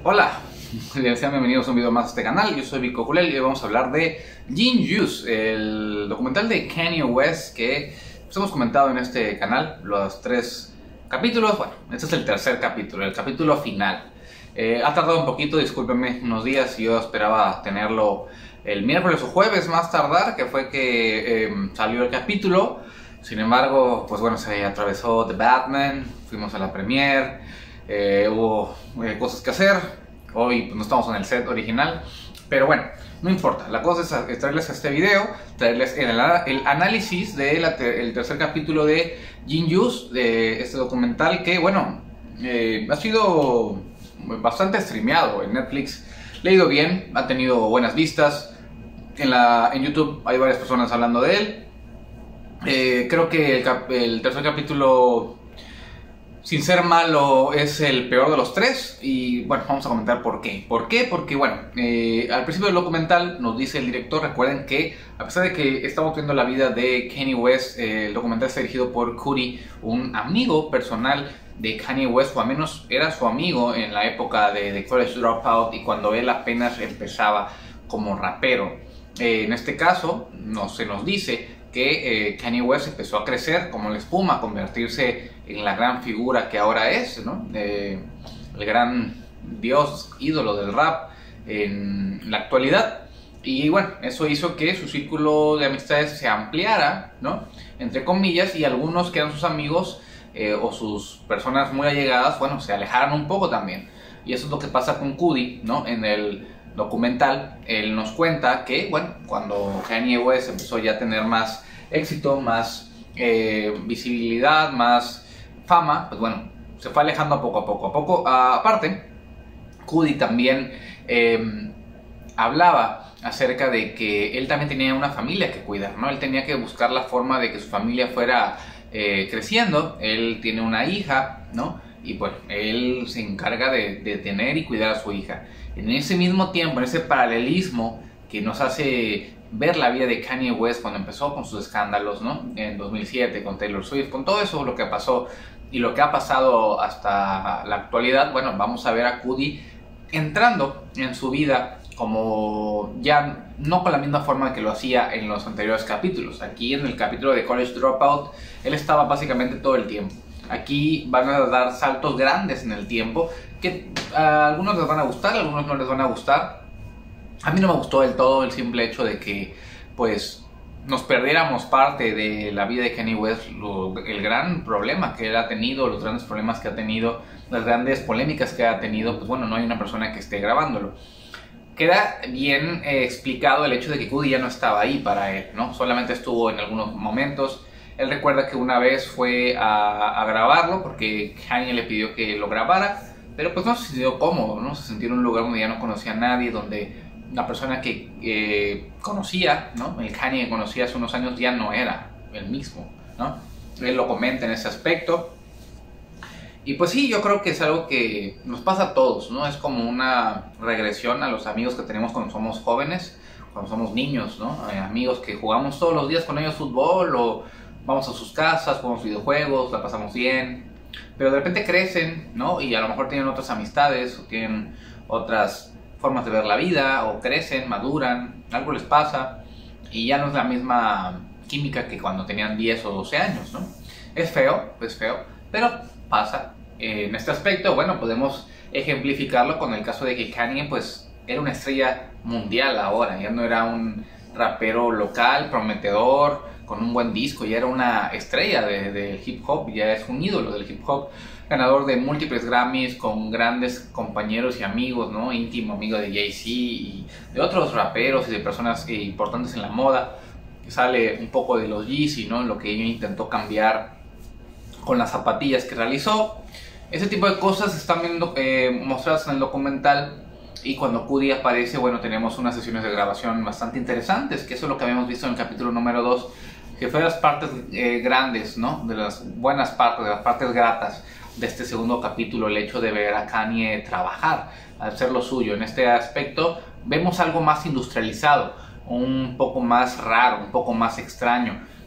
Hola, sean bienvenidos a un video más a este canal. Yo soy Vico Culel y hoy vamos a hablar de Genius, el documental de Kanye West que hemos comentado en este canal, los 3 capítulos. Bueno, este es el tercer capítulo, el capítulo final. Ha tardado un poquito, discúlpenme, unos días. Yo esperaba tenerlo el miércoles o jueves más tardar, que fue que salió el capítulo. Sin embargo, pues bueno, se atravesó The Batman, fuimos a la premiere, hubo cosas que hacer. Hoy pues, no estamos en el set original, pero bueno, no importa. La cosa es traerles este video, traerles el análisis del tercer capítulo de Genius, de este documental que, bueno, ha sido bastante streameado en Netflix. Le ha ido bien, ha tenido buenas vistas. En YouTube hay varias personas hablando de él. Creo que el tercer capítulo, sin ser malo, es el peor de los 3. Y bueno, vamos a comentar por qué. ¿Por qué? Porque bueno, al principio del documental nos dice el director, recuerden que a pesar de que estamos viendo la vida de Kanye West, el documental está dirigido por Cudi, un amigo personal de Kanye West, o al menos era su amigo en la época de College Dropout y cuando él apenas empezaba como rapero. En este caso, se nos dice que Kanye West empezó a crecer como la espuma, a convertirse en la gran figura que ahora es, ¿no? El gran dios, ídolo del rap en la actualidad. Y bueno, eso hizo que su círculo de amistades se ampliara, ¿no? Entre comillas, y algunos que eran sus amigos o sus personas muy allegadas, bueno, se alejaran un poco también. Y eso es lo que pasa con Cudi, ¿no? En el documental, él nos cuenta que, bueno, cuando Kanye West empezó ya a tener más éxito, más visibilidad, más fama, pues bueno, se fue alejando poco a poco. Aparte, Cudi también hablaba acerca de que él también tenía una familia que cuidar, ¿no? Él tenía que buscar la forma de que su familia fuera creciendo. Él tiene una hija, ¿no? Y pues él se encarga de tener y cuidar a su hija. En ese mismo tiempo, en ese paralelismo que nos hace ver la vida de Kanye West cuando empezó con sus escándalos, ¿no? En 2007 con Taylor Swift, con todo eso lo que pasó y lo que ha pasado hasta la actualidad. Bueno, vamos a ver a Cudi entrando en su vida como ya no con la misma forma que lo hacía en los anteriores capítulos. Aquí en el capítulo de College Dropout, él estaba básicamente todo el tiempo. Aquí van a dar saltos grandes en el tiempo que a algunos les van a gustar, a algunos no les van a gustar. A mí no me gustó del todo el simple hecho de que pues nos perdiéramos parte de la vida de Kanye West, el gran problema que él ha tenido, los grandes problemas que ha tenido, las grandes polémicas que ha tenido. Pues bueno, no hay una persona que esté grabándolo. Queda bien explicado el hecho de que Cudi ya no estaba ahí para él, ¿no? Solamente estuvo en algunos momentos. Él recuerda que una vez fue a grabarlo porque Kanye le pidió que lo grabara, pero pues no se sintió cómodo, ¿no? Se sintió en un lugar donde ya no conocía a nadie, donde la persona que conocía, ¿no? El Kanye que conocía hace unos años ya no era el mismo, ¿no? Él lo comenta en ese aspecto. Y pues sí, yo creo que es algo que nos pasa a todos, ¿no? Es como una regresión a los amigos que tenemos cuando somos jóvenes, cuando somos niños, ¿no? Amigos que jugamos todos los días con ellos fútbol o vamos a sus casas, jugamos videojuegos, la pasamos bien, pero de repente crecen, ¿no? Y a lo mejor tienen otras amistades o tienen otras formas de ver la vida, o crecen, maduran, algo les pasa y ya no es la misma química que cuando tenían 10 o 12 años, ¿no? Es feo, pero pasa. En este aspecto, bueno, podemos ejemplificarlo con el caso de que Kanye pues era una estrella mundial ahora, ya no era un rapero local, prometedor, con un buen disco, ya era una estrella del hip hop, ya es un ídolo del hip hop, ganador de múltiples Grammys, con grandes compañeros y amigos, ¿no? Íntimo amigo de Jay-Z y de otros raperos y de personas importantes en la moda. Sale un poco de los Yeezy, ¿no? Lo que ella intentó cambiar con las zapatillas que realizó. Ese tipo de cosas están viendo, mostradas en el documental. Y cuando Cudi aparece, bueno, tenemos unas sesiones de grabación bastante interesantes, que eso es lo que habíamos visto en el capítulo número 2, que fue de las partes grandes, ¿no? De las buenas partes, de las partes gratas de este segundo capítulo, el hecho de ver a Kanye trabajar, hacer lo suyo. En este aspecto vemos algo más industrializado, un poco más raro, un poco más extraño.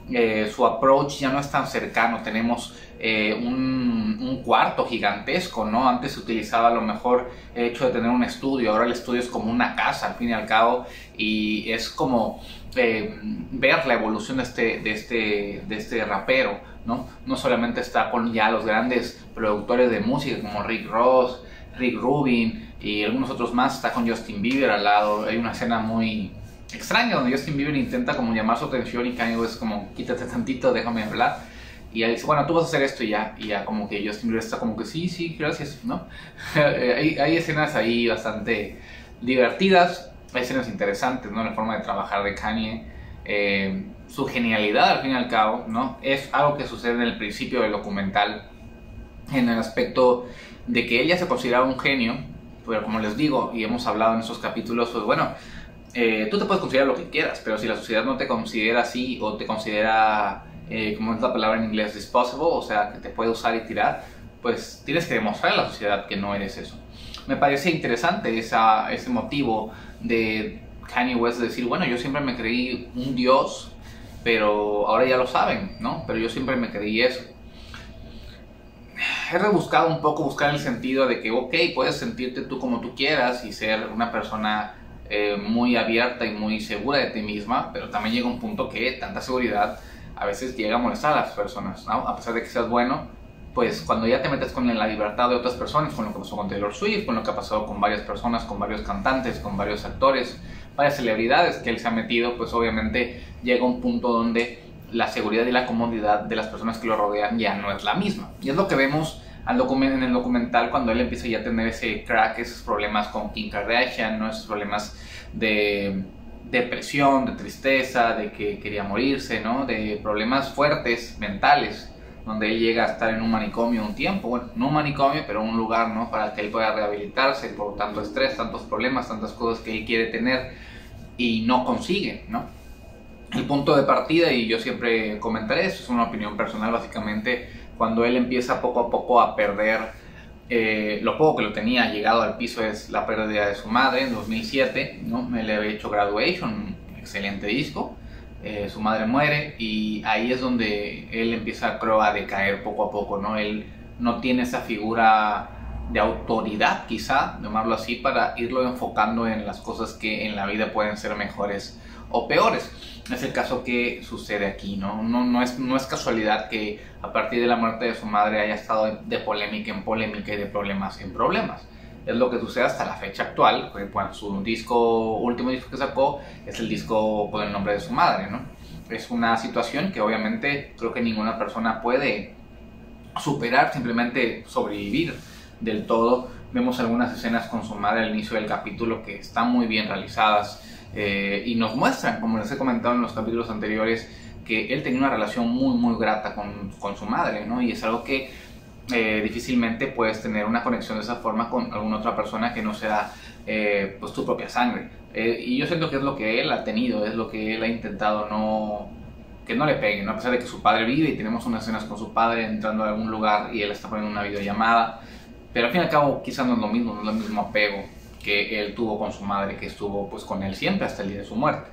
su approach ya no es tan cercano. Tenemos un cuarto gigantesco, ¿no? Antes se utilizaba a lo mejor el hecho de tener un estudio, ahora el estudio es como una casa al fin y al cabo, y es como ver la evolución de este rapero, ¿no? No solamente está con ya los grandes productores de música como Rick Ross, Rick Rubin y algunos otros más, está con Justin Bieber al lado. Hay una escena muy extraña donde Justin Bieber intenta como llamar su atención y Kanye West como quítate tantito, déjame hablar, y él dice bueno, tú vas a hacer esto y ya como que Justin Bieber está como que sí, gracias, ¿no? hay escenas ahí bastante divertidas, hay escenas interesantes, ¿no? La forma de trabajar de Kanye, su genialidad al fin y al cabo, ¿no? Es algo que sucede en el principio del documental, en el aspecto de que él ya se consideraba un genio, pero como les digo y hemos hablado en estos capítulos, pues bueno, tú te puedes considerar lo que quieras, pero si la sociedad no te considera así o te considera, como es la palabra en inglés, disposable, o sea, que te puede usar y tirar, pues tienes que demostrar a la sociedad que no eres eso. Me parece interesante ese motivo de Kanye West de decir, bueno, yo siempre me creí un dios, pero ahora ya lo saben, ¿no? Pero yo siempre me creí eso. He rebuscado un poco, buscar el sentido de que, ok, puedes sentirte tú como tú quieras y ser una persona muy abierta y muy segura de ti misma, pero también llega un punto que tanta seguridad a veces llega a molestar a las personas, ¿no? A pesar de que seas bueno, pues cuando ya te metes con la libertad de otras personas, con lo que pasó con Taylor Swift, con lo que ha pasado con varias personas, con varios cantantes, con varios actores, varias celebridades que él se ha metido, pues obviamente llega un punto donde la seguridad y la comodidad de las personas que lo rodean ya no es la misma. Y es lo que vemos en el documental cuando él empieza ya a tener ese crack, esos problemas con Kim Kardashian, ¿no? Esos problemas de depresión, de tristeza, de que quería morirse, ¿no? De problemas fuertes mentales, donde él llega a estar en un manicomio un tiempo, bueno, no un manicomio, pero un lugar, ¿no? Para que él pueda rehabilitarse por tanto estrés, tantos problemas, tantas cosas que él quiere tener y no consigue, ¿no? El punto de partida, y yo siempre comentaré eso, es una opinión personal básicamente, cuando él empieza poco a poco a perder lo poco que lo tenía llegado al piso, es la pérdida de su madre en 2007, ¿no? Él le había hecho Graduation, un excelente disco, su madre muere y ahí es donde él empieza, creo, a decaer poco a poco, ¿no? Él no tiene esa figura de autoridad, quizá, llamarlo así, para irlo enfocando en las cosas que en la vida pueden ser mejores o peores. Es el caso que sucede aquí, ¿no? No es casualidad que a partir de la muerte de su madre haya estado de polémica en polémica y de problemas en problemas. Es lo que sucede hasta la fecha actual, porque bueno, su último disco que sacó es el disco con el nombre de su madre, ¿no? Es una situación que obviamente creo que ninguna persona puede superar, simplemente sobrevivir del todo. Vemos algunas escenas con su madre al inicio del capítulo que están muy bien realizadas. Y nos muestran, como les he comentado en los capítulos anteriores, que él tenía una relación muy grata con su madre, ¿no? Y es algo que difícilmente puedes tener una conexión de esa forma con alguna otra persona que no sea pues tu propia sangre. Y yo siento que es lo que él ha tenido, es lo que él ha intentado que no le peguen, ¿no? A pesar de que su padre vive y tenemos unas escenas con su padre entrando a algún lugar y él está poniendo una videollamada, pero al fin y al cabo quizás no es lo mismo, no es el mismo apego que él tuvo con su madre, que estuvo pues con él siempre hasta el día de su muerte.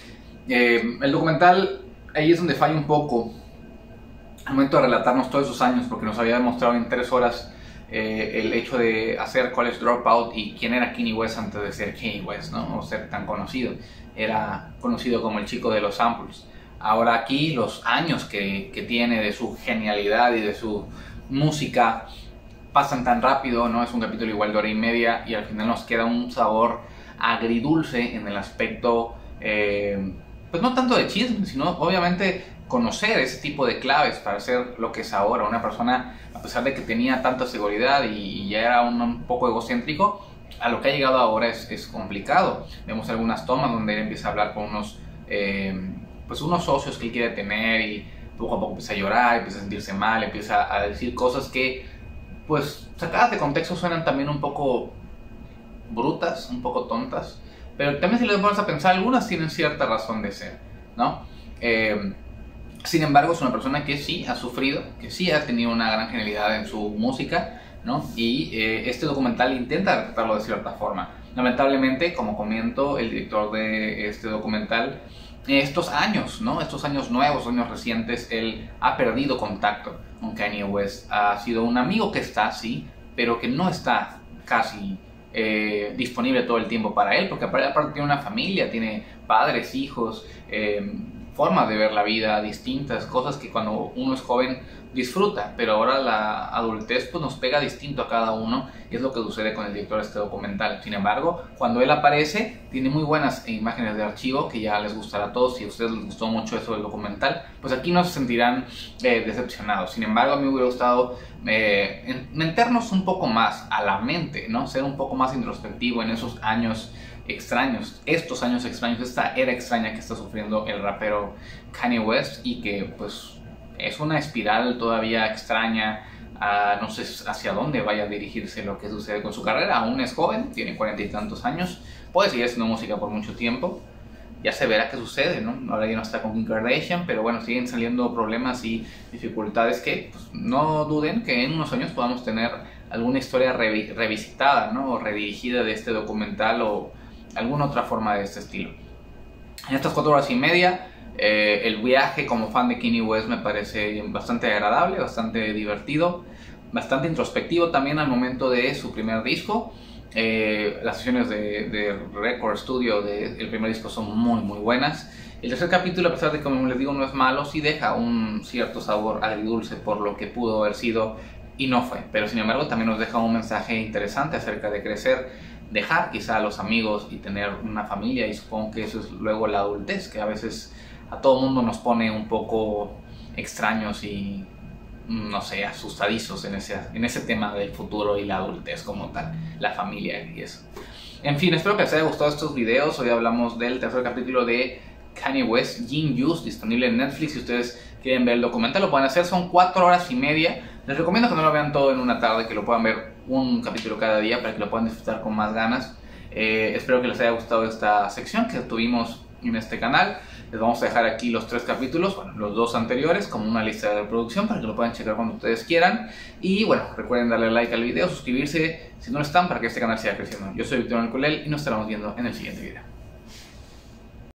El documental, ahí es donde falla un poco al momento de relatarnos todos esos años, porque nos había demostrado en 3 horas el hecho de hacer College Dropout y quién era Kanye West antes de ser Kanye West, ¿no? O ser tan conocido. Era conocido como el chico de los samples. Ahora aquí los años que tiene de su genialidad y de su música pasan tan rápido, ¿no? Es un capítulo igual de 1h30 y al final nos queda un sabor agridulce en el aspecto, pues no tanto de chisme, sino obviamente conocer ese tipo de claves para ser lo que es ahora. Una persona, a pesar de que tenía tanta seguridad y ya era un poco egocéntrico, a lo que ha llegado ahora es complicado. Vemos algunas tomas donde él empieza a hablar con unos socios que él quiere tener y poco a poco empieza a llorar, empieza a sentirse mal, empieza a decir cosas que pues sacadas de contexto suenan también un poco brutas, un poco tontas, pero también si les pones a pensar, algunas tienen cierta razón de ser, ¿no? Sin embargo, es una persona que sí ha sufrido, que sí ha tenido una gran genialidad en su música, ¿no? Y este documental intenta retratarlo de cierta forma. Lamentablemente, como comento, el director de este documental estos años, ¿no? Estos años nuevos, años recientes, él ha perdido contacto con Kanye West. Ha sido un amigo que está, sí, pero que no está casi disponible todo el tiempo para él, porque aparte tiene una familia, tiene padres, hijos, formas de ver la vida distintas, cosas que cuando uno es joven disfruta, pero ahora la adultez pues nos pega distinto a cada uno, y es lo que sucede con el director de este documental. Sin embargo, cuando él aparece, tiene muy buenas imágenes de archivo que ya les gustará a todos. Si a ustedes les gustó mucho eso del documental, pues aquí no se sentirán decepcionados. Sin embargo, a mí me hubiera gustado meternos un poco más a la mente, ¿no? Ser un poco más introspectivo en esos años extraños, estos años extraños, esta era extraña que está sufriendo el rapero Kanye West, y que pues es una espiral todavía extraña. No sé hacia dónde vaya a dirigirse lo que sucede con su carrera. Aún es joven, tiene 40 y tantos años, puede seguir haciendo música por mucho tiempo. Ya se verá qué sucede, ¿no? Ahora ya no está con Kim Kardashian, pero bueno, siguen saliendo problemas y dificultades que pues, no duden que en unos años podamos tener alguna historia revisitada, ¿no? O redirigida de este documental o alguna otra forma de este estilo. En estas 4 horas y media, el viaje como fan de Kanye West me parece bastante agradable, bastante divertido, bastante introspectivo también al momento de su primer disco. Las sesiones de Record Studio del primer disco son muy buenas. El tercer capítulo, a pesar de que, como les digo, no es malo, sí deja un cierto sabor agridulce por lo que pudo haber sido y no fue. Pero sin embargo también nos deja un mensaje interesante acerca de crecer, dejar quizá a los amigos y tener una familia, y supongo que eso es luego la adultez, que a veces a todo mundo nos pone un poco extraños y no sé, asustadizos en ese tema del futuro y la adultez como tal, la familia y eso. En fin, espero que les haya gustado estos videos. Hoy hablamos del tercer capítulo de Kanye West, Gin Juice, disponible en Netflix. Si ustedes quieren ver el documental, lo pueden hacer. Son 4 horas y media. Les recomiendo que no lo vean todo en una tarde, que lo puedan ver un capítulo cada día para que lo puedan disfrutar con más ganas. Espero que les haya gustado esta sección que tuvimos en este canal. Les vamos a dejar aquí los 3 capítulos, bueno, los 2 anteriores, como una lista de reproducción para que lo puedan checar cuando ustedes quieran. Y bueno, recuerden darle like al video, suscribirse si no lo están, para que este canal siga creciendo. Yo soy Víctor Alcolel y nos estaremos viendo en el siguiente video.